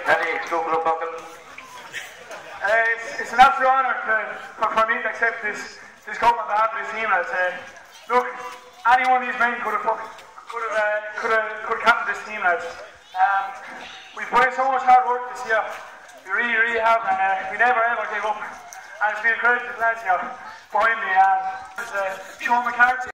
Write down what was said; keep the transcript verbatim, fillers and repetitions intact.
Kenny, Struggler Buckle. Uh, it's, it's an absolute honour to, for, for me to accept this this cup on behalf of this team. Lads. Uh, look, any one of these men could have could have uh, could have could have captained this team, lads. Um, we've put in so much hard work this year. We really, really have, and uh, we never ever gave up. And it's been a credit to the lads here behind me. And it's uh, Sean McCarthy.